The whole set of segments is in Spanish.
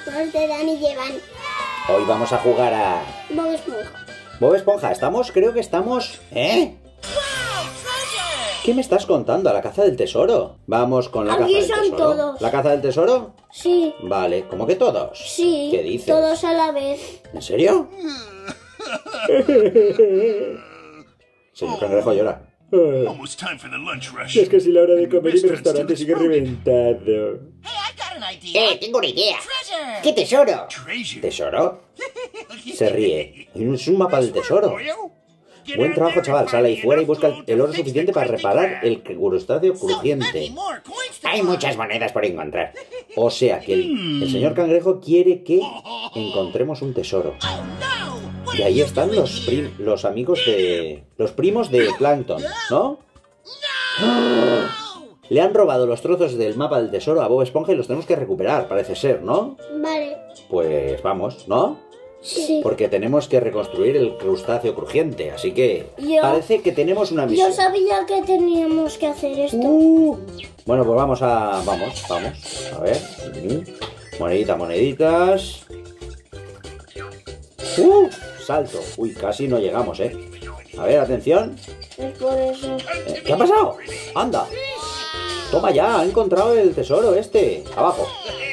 los de Dani llevan Hoy vamos a jugar a Bob Esponja. Bob Esponja. Creo que estamos... ¿Eh? ¿Qué me estás contando? ¿A la caza del tesoro? Vamos con la caza Aquí del son tesoro. todos. ¿La caza del tesoro? Sí. Vale, ¿cómo que todos? Sí. ¿Qué dices? Todos a la vez. ¿En serio? Señor Cangrejo llora. Almost time for the lunch rush. Es que si la hora de comer y mi Restaurant's restaurante still sigue exploding. reventado. Hey, I got an idea. Tengo una idea. Treasure. ¿Qué tesoro? Treasure. ¿Tesoro? Se ríe. Es un mapa del tesoro. Buen trabajo, chaval. Sale ahí fuera y busca el oro suficiente para reparar el crustáceo crujiente. More coins to Hay find. muchas monedas por encontrar. O sea que el señor Cangrejo quiere que encontremos un tesoro. No. What Y are ahí you están doing los amigos de... los primos de Plankton, ¿no? Le han robado los trozos del mapa del tesoro a Bob Esponja y los tenemos que recuperar, parece ser, ¿no? Vale. Pues vamos, ¿no? Sí. Porque tenemos que reconstruir el crustáceo crujiente, así que Yo- parece que tenemos una misión. Yo sabía que teníamos que hacer esto. Bueno, pues vamos. A ver. Moneditas. Salto. Uy, casi no llegamos, ¿eh? A ver, atención. Es por eso. ¿Qué ha pasado? Anda. Toma ya, ha encontrado el tesoro este. Abajo.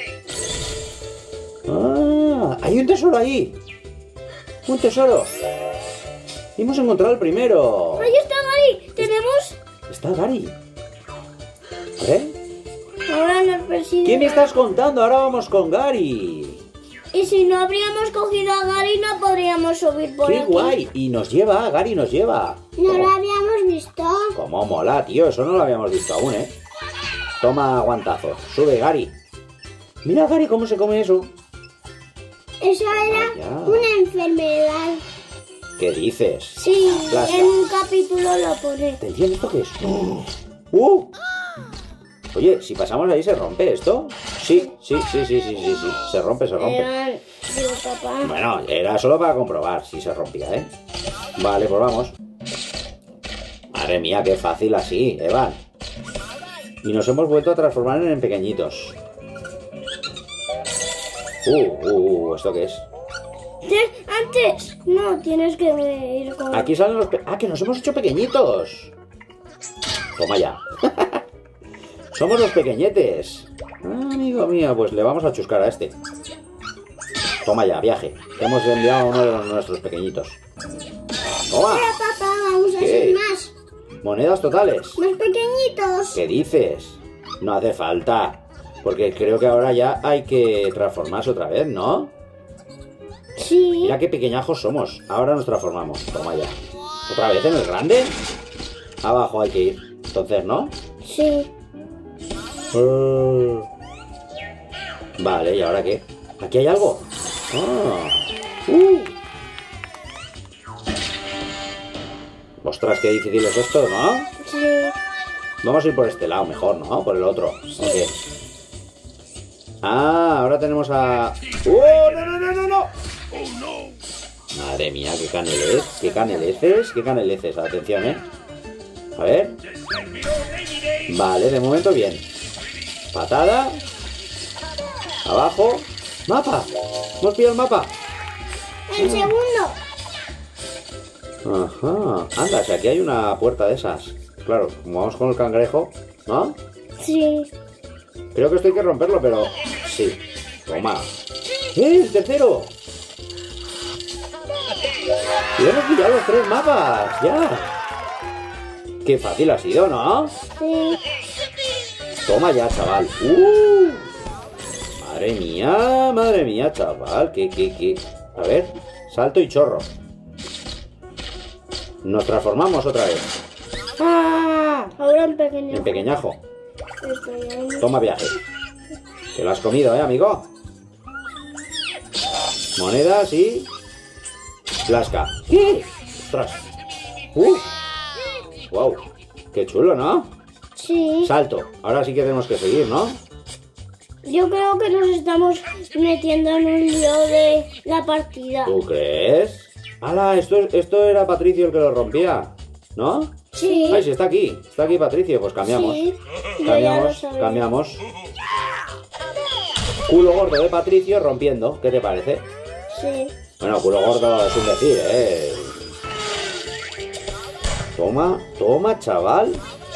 Ah, hay un tesoro ahí. Un tesoro. Hemos encontrado el primero. ¡Ahí está Gary! ¿Tenemos? Está Gary. ¿Eh? Ahora nos persigue. ¿Qué me estás contando? Ahora vamos con Gary. Y si no habríamos cogido a Gary, no podríamos subir por ¡Qué aquí. guay! Y nos lleva, Gary nos lleva. No lo habíamos visto. Cómo mola, tío. Eso no lo habíamos visto aún, ¿eh? Toma guantazo. Sube, Gary. Mira, Gary, cómo se come eso. Eso era Vaya. una enfermedad. ¿Qué dices? Sí, Plasma. en un capítulo lo pone. Atención, ¿esto qué es? Oye, si pasamos ahí, ¿se rompe esto? Sí. Se rompe. Digo, papá. Bueno, era solo para comprobar si se rompía, ¿eh? Vale, pues vamos. Madre mía, qué fácil así, Evan. Y nos hemos vuelto a transformar en pequeñitos. ¿Esto qué es? Antes, no, tienes que ir con... Aquí salen los... ¡Ah, que nos hemos hecho pequeñitos! Toma ya. Somos los pequeñetes. Ah, amigo mío, pues le vamos a chuscar a este. Toma ya, viaje. Te hemos enviado a uno de nuestros pequeñitos. Toma. Mira, papá, vamos a ¿Qué? hacer más. Monedas totales. Más pequeñitos. ¿Qué dices? No hace falta. Porque creo que ahora ya hay que transformarse otra vez, ¿no? Sí. Mira qué pequeñajos somos. Ahora nos transformamos. Toma ya. ¿Otra vez en el grande? Abajo hay que ir. Entonces, ¿no? Sí. Vale, ¿y ahora qué? ¿Aquí hay algo? Ostras, qué difícil es esto, ¿no? Sí. Vamos a ir por este lado mejor, ¿no? Por el otro. Ok. Ah, ahora tenemos a... ¡No! Madre mía, qué caneleces. Atención, ¿eh? A ver. Vale, de momento bien. Patada. Abajo. ¡Mapa! ¡Hemos pillado el mapa! El segundo. Ajá. Anda, si aquí hay una puerta de esas. Claro, como vamos con el cangrejo, ¿no? Sí. Creo que esto hay que romperlo, pero... Sí. Toma. ¡El tercero! Y hemos pillado los 3 mapas, ya. Qué fácil ha sido, ¿no? Sí. Toma ya, chaval. Madre mía, chaval. ¿Qué? A ver, salto y chorro. Nos transformamos otra vez. Ahora en pequeño. En pequeñajo. Esto ya no. Toma viaje. Te lo has comido, amigo. Monedas y... Plasca. ¿Qué? ¡Ostras! ¡Wow! ¡Qué chulo!, ¿no? Sí. Salto. Ahora sí que tenemos que seguir, ¿no? Yo creo que nos estamos metiendo en un lío de la partida. ¿Tú crees? ¡Hala! Esto era Patricio el que lo rompía, ¿no? Sí. ¡Ay, sí, está aquí! Está aquí Patricio. Pues cambiamos. Sí. Yo ya lo sabía. Cambiamos. Culo gordo de Patricio rompiendo. ¿Qué te parece? Sí. Bueno, culo gordo es un decir, ¿eh? Toma, toma, chaval.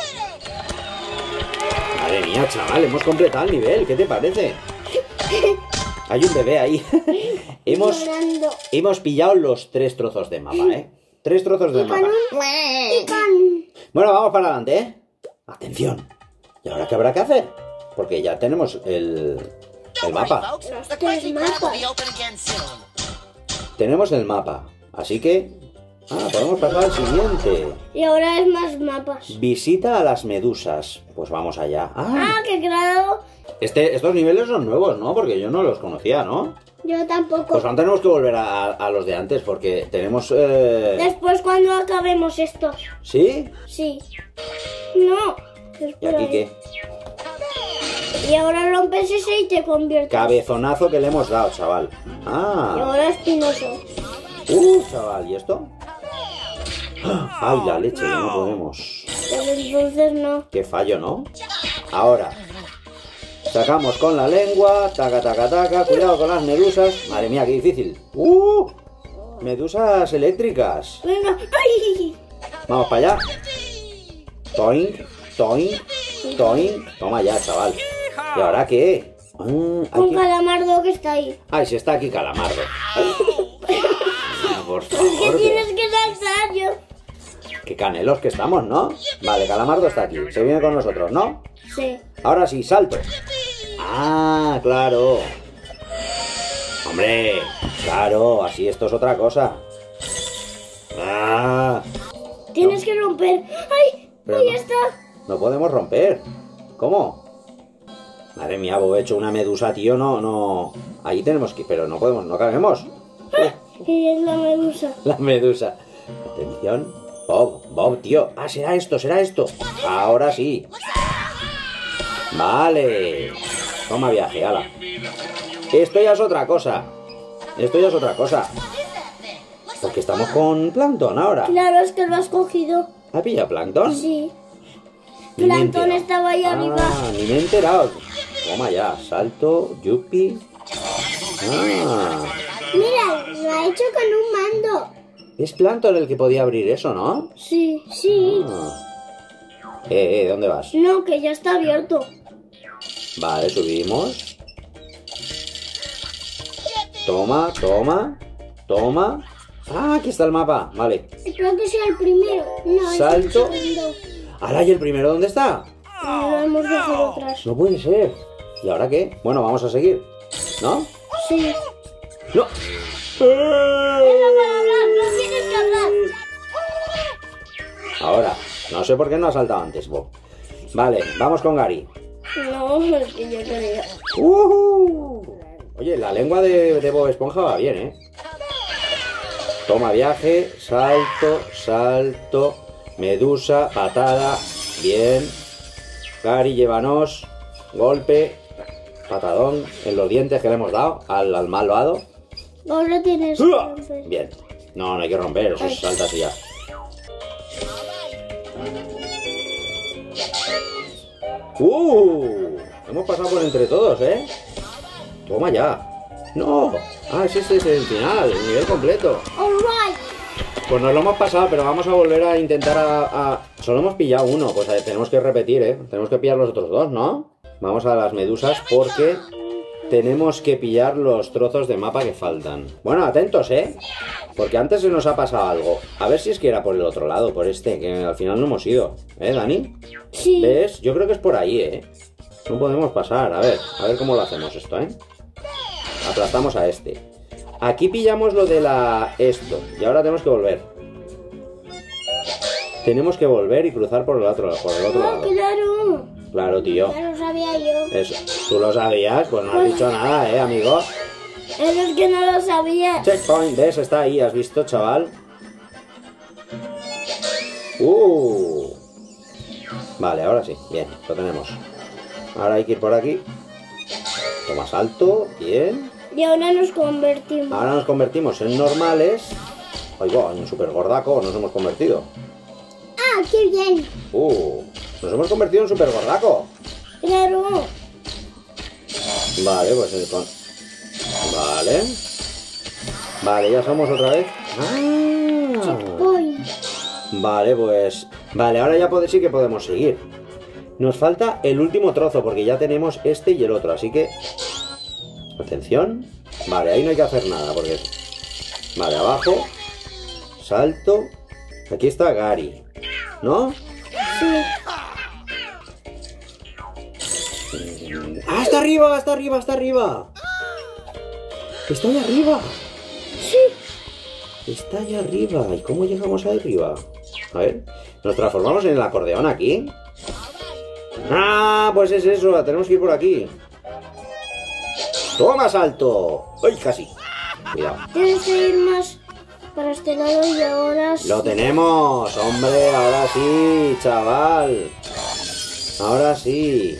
Madre mía, chaval, hemos completado el nivel. ¿Qué te parece? Hay un bebé ahí. Llorando. Hemos pillado los 3 trozos de mapa, ¿eh? 3 trozos de mapa. Y con... Bueno, vamos para adelante, ¿eh? Atención. ¿Y ahora qué habrá que hacer? Porque ya tenemos el mapa. Folks, the Tres Krusty Krab will be mapas. open again soon. Tenemos el mapa. Así que... podemos pasar al siguiente. Y ahora es más mapas. Visita a las medusas. Pues vamos allá. Ah, que claro. Estos niveles son nuevos, ¿no? Porque yo no los conocía, ¿no? Yo tampoco. Pues aún tenemos que volver a los de antes porque tenemos... Después cuando acabemos estos. ¿Sí? Sí. No. ¿Y aquí qué? Y ahora rompes ese y te conviertes. Cabezonazo que le hemos dado, chaval. Y Ah. ahora espinoso. Chaval, ¿y esto? Ay, la leche, que no podemos. Pero entonces no. Qué fallo, ¿no? Ahora. Sacamos con la lengua. Taca, taca, taca. Cuidado con las medusas. Madre mía, qué difícil. Medusas eléctricas. Venga. ¡Ay! Vamos para allá. Toink, toink, toink. Toma ya, chaval. ¿Y ahora qué? Un Aquí... calamardo que está ahí. Ay, si está aquí Calamardo. Por ¿Qué favor. tienes que saltar yo? Qué canelos que estamos, ¿no? Vale, Calamardo está aquí. Se viene con nosotros, ¿no? Sí. Ahora sí, salto. Ah, claro. Hombre, claro, así esto es otra cosa. Ah, Tienes que romper. ¡Ay! Pero ¡Ahí no. está! no podemos romper. ¿Cómo? Madre mía, Bob, he hecho una medusa, tío, no. Ahí tenemos que... Pero no podemos, no cabemos. Y es la medusa. La medusa. Atención. Bob, tío. Ah, será esto. Ahora sí. Vale. Toma viaje, ala. Esto ya es otra cosa. Porque estamos con Plankton ahora. Claro, es que lo has cogido. ¿Ha pillado Plankton? Sí. Ni me he Plankton enterado. estaba ahí arriba. Ni me he enterado. Toma ya. Salto, yupi. Mira, lo ha hecho con un mando. Es Plankton el que podía abrir eso, ¿no? Sí. ¿Dónde vas? No, que ya está abierto. Vale, subimos. Toma. Ah, aquí está el mapa. Vale. Creo que sea el primero. No, Salto. es el segundo. Ahora, ¿y el primero dónde está? Lo hemos dejado atrás. No puede ser. ¿Y ahora qué? Bueno, vamos a seguir. ¿No? Sí. ¡No! No tienes que hablar. Ahora. No sé por qué no ha saltado antes, Bob. Vale, vamos con Gary. No, es que yo quería. Oye, la lengua de Bob Esponja va bien, ¿eh? Toma viaje, salto, medusa, patada, bien. Gary, llévanos, golpe, patadón en los dientes que le hemos dado al malvado. Ahora tienes que romper. Bien. No hay que romper, eso Ay. salta así ya. Hemos pasado por entre todos, ¿eh? Toma ya. No. Este es el final, el nivel completo. Alright. Pues nos lo hemos pasado, pero vamos a volver a intentar Solo hemos pillado uno, pues tenemos que repetir, ¿eh? Tenemos que pillar los otros dos, ¿no? Vamos a las medusas porque tenemos que pillar los trozos de mapa que faltan. Bueno, atentos, ¿eh? Porque antes se nos ha pasado algo. A ver si es que era por el otro lado, por este, que al final no hemos ido. ¿Eh, Dani? Sí. ¿Ves? Yo creo que es por ahí, ¿eh? No podemos pasar. A ver cómo lo hacemos esto, ¿eh? Aplastamos a este. Aquí pillamos lo de esto. Y ahora tenemos que volver. Tenemos que volver y cruzar por el otro lado. Claro. Claro, tío. Ya lo sabía yo. Eso. ¿Tú lo sabías? Pues no has dicho nada, amigo. Es que no lo sabía. Checkpoint, ¿ves? Está ahí, ¿has visto, chaval? Vale, ahora sí. Bien, lo tenemos. Ahora hay que ir por aquí. Toma salto, bien. Y ahora nos convertimos. Ahora nos convertimos en normales. Oigo, en super gordaco nos hemos convertido. Ah, qué bien. Nos hemos convertido en super gordaco. Claro. Vale, pues Vale. Vale, ya somos otra vez. ¡Ah! Voy. Vale, pues... Vale, ahora ya sí que podemos seguir. Nos falta el último trozo, porque ya tenemos este y el otro, así que... Atención. Vale, ahí no hay que hacer nada, porque... Vale, abajo. Salto. Aquí está Gary, ¿no? Sí. ¡Ah, está arriba, está arriba, está arriba! ¡Está ahí arriba! Sí. Está ahí arriba. ¿Y cómo llegamos ahí arriba? A ver, ¿nos transformamos en el acordeón aquí? ¡Ah! Pues es eso, tenemos que ir por aquí. ¡Toma, salto! ¡Ay, casi! Cuidado. Tienes que ir más para este lado y ahora sí. ¡Lo tenemos! ¡Hombre! Ahora sí, chaval. Ahora sí.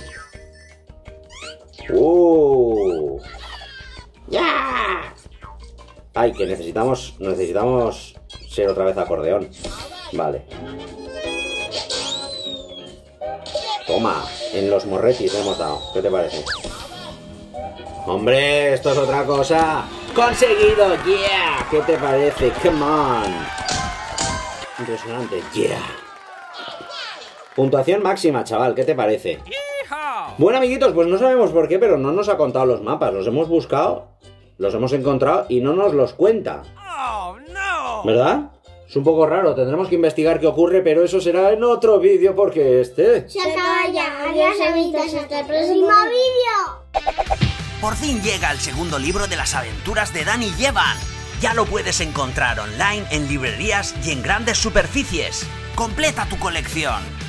¡Ya! Ay, que necesitamos ser otra vez acordeón. Vale. Toma, en los morretis hemos dado. ¿Qué te parece? ¡Hombre! Esto es otra cosa. ¡Conseguido! ¡Yeah! ¿Qué te parece? ¡Come on! Impresionante. ¡Yeah! Puntuación máxima, chaval. ¿Qué te parece? Bueno, amiguitos, pues no sabemos por qué, pero no nos ha contado los mapas. Los hemos buscado, los hemos encontrado y no nos los cuenta. ¿Verdad? Es un poco raro, tendremos que investigar qué ocurre, pero eso será en otro vídeo porque Se acaba ya. Adiós, amiguitos. Hasta el próximo vídeo. Por fin llega el segundo libro de las aventuras de Dan y Evan. Ya lo puedes encontrar online en librerías y en grandes superficies. Completa tu colección.